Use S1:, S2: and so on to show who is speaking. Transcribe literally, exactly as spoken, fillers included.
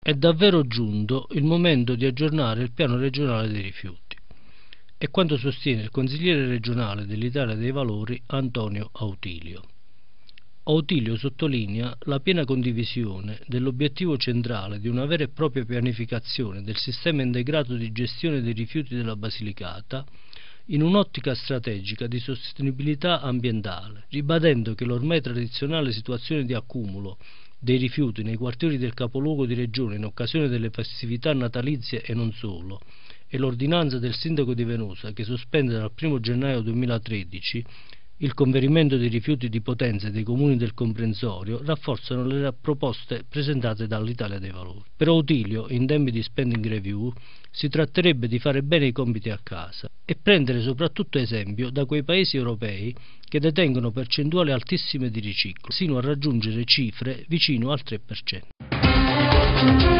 S1: È davvero giunto il momento di aggiornare il piano regionale dei rifiuti. È quanto sostiene il consigliere regionale dell'Italia dei Valori Antonio Autilio. Autilio sottolinea la piena condivisione dell'obiettivo centrale di una vera e propria pianificazione del sistema integrato di gestione dei rifiuti della Basilicata in un'ottica strategica di sostenibilità ambientale, ribadendo che l'ormai tradizionale situazione di accumulo dei rifiuti nei quartieri del capoluogo di regione in occasione delle festività natalizie e non solo, e l'ordinanza del sindaco di Venosa che sospende dal primo gennaio duemilatredici il conferimento dei rifiuti di Potenza e dei comuni del comprensorio rafforzano le proposte presentate dall'Italia dei Valori. Per Autilio, in tempi di spending review, si tratterebbe di fare bene i compiti a casa e prendere soprattutto esempio da quei paesi europei che detengono percentuali altissime di riciclo, sino a raggiungere cifre vicino al tre per cento.